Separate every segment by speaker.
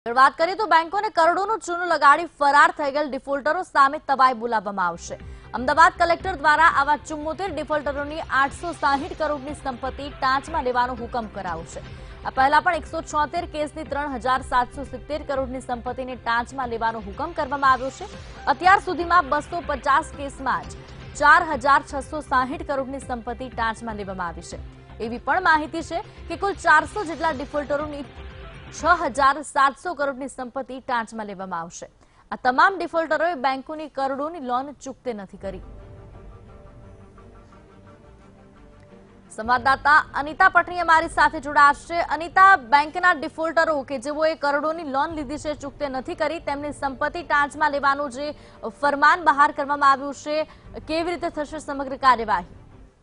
Speaker 1: વાત કરીએ તો બેંકોને કરોડોનું ચૂનું લગાડી ફરાર થઈ ગયેલ ડિફોલ્ટરો સામે તવાઈ બોલાવવામાં આવશે। અમદાવાદ કલેક્ટર દ્વારા આવા 74 ડિફોલ્ટરોની 860 કરોડની સંપત્તિ ટાંચમાં લેવાનો હુકમ કરાયો છે। આ પહેલા પણ 176 કેસની 3770 કરોડની સંપત્તિને ટાંચમાં લેવાનો હુકમ કરવામાં આવ્યો છે। અત્યાર સુધીમાં 250 કેસમાં જ 4660 કરોડની સંપત્તિ ટાંચમાં લેવામાં આવી છે। એવી પણ માહિતી છે કે કુલ 400 જેટલા ડિફોલ્ટરોની 6700 કરોડની સંપત્તિ ટાંચમાં લેવામાં આવશે। આ તમામ ડિફોલ્ટરોએ બેંકોની કરોડોની લોન ચૂકતે નથી કરી। સંવાદદાતા અનિતા પટણી અમારી સાથે જોડાશે। અનિતા, બેંકના ડિફોલ્ટરો કે જેઓએ કરોડોની લોન લીધી છે, ચૂકતે નથી કરી, તેમની સંપત્તિ ટાંચમાં લેવાનું જે ફરમાન બહાર કરવામાં આવ્યું છે, કેવી રીતે થશે સમગ્ર કાર્યવાહી?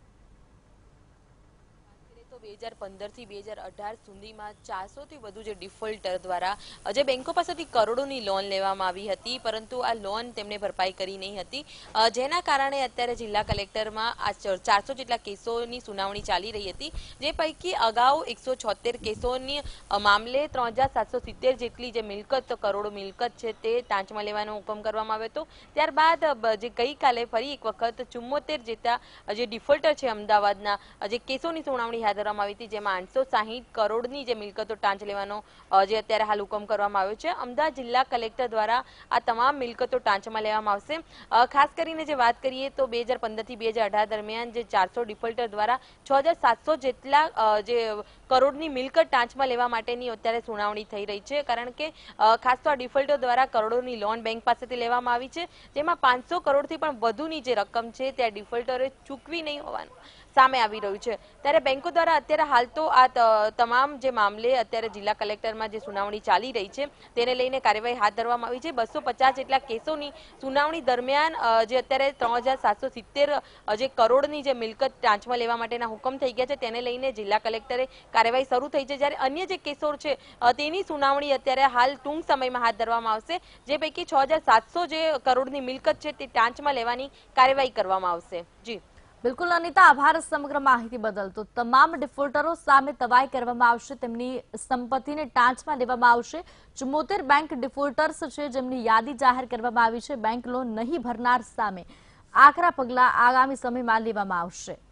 Speaker 2: 2015 થી 2018 સુધીમાં 400 થી વધુ જે ડિફોલ્ટર દ્વારા જે બેંકો પાસેથી કરોડોની લોન લેવામાં આવી હતી, પરંતુ આ લોન તેમણે ભરપાઈ કરી નહીં હતી, જેના કારણે અત્યારે જિલ્લા કલેક્ટરમાં આ 400 જેટલા કેસોની સુનાવણી ચાલી રહી હતી, જે પૈકી અગાઉ 176 કેસોની મામલે 3770 જેટલી જે મિલકત, કરોડો મિલકત છે તે ટાંચમાં લેવાનો હુકમ કરવામાં આવ્યો હતો। ત્યારબાદ જે ગઈકાલે ફરી એક વખત 74 જેટલા જે ડિફોલ્ટર છે અમદાવાદના, જે કેસોની સુનાવણી હાથ ધરવામાં આવી હતી, જેમાં 860 કરોડની જે મિલકતો ટાંચ લેવાનો જે અત્યારે હાલ હુકમ કરવામાં આવ્યો છે। અમદાવાદ જિલ્લા કલેક્ટર દ્વારા આ તમામ મિલકતો ટાંચમાં લેવામાં આવશે। ખાસ કરીને જે વાત કરીએ તો 2015 થી 2018 દરમિયાન જે 400 ડિફોલ્ટર દ્વારા 6700 જેટલા જે કરોડની મિલકત ટાંચમાં લેવા માટેની અત્યારે સુનાવણી થઈ રહી છે, કારણ કે ખાસ તો આ ડિફોલ્ટર દ્વારા કરોડોની લોન બેંક પાસેથી લેવામાં આવી છે, જેમાં 500 કરોડથી પણ વધુની જે રકમ છે તે ડિફોલ્ટરે ચૂકવી નહીં હોવાનું સામે આવી રહ્યું છે। ત્યારે બેંકો દ્વારા અત્યારે હાલ તો આ તમામ જે મામલે અત્યારે જિલ્લા કલેક્ટરમાં જે સુનાવણી ચાલી રહી છે તેને લઈને કાર્યવાહી હાથ ધરવામાં આવી છે। 250 જેટલા કેસોની સુનાવણી દરમિયાન જે અત્યારે 3770 જે કરોડની જે મિલકત ટાંચમાં લેવા માટેના હુકમ થઈ ગયા છે, તેને લઈને જિલ્લા કલેક્ટરે કાર્યવાહી શરૂ થઈ છે, જ્યારે અન્ય જે કેસો છે તેની સુનાવણી અત્યારે હાલ ટૂંક સમયમાં હાથ ધરવામાં આવશે, જે પૈકી 6700 જે કરોડની મિલકત છે તે ટાંચમાં લેવાની કાર્યવાહી કરવામાં આવશે। જી
Speaker 1: બિલકુલ અનિતા, આભાર સમગ્ર માહિતી બદલ। તો તમામ ડિફોલ્ટરો સામે તવાઈ કરવામાં આવશે, તેમની સંપત્તિને ટાંચમાં લેવામાં આવશે। 74 બેંક ડિફોલ્ટર્સ છે જેમની યાદી જાહેર કરવામાં આવી છે। બેંક લોન નહીં ભરનાર સામે આકરા પગલાં આગામી સમયમાં લેવામાં આવશે।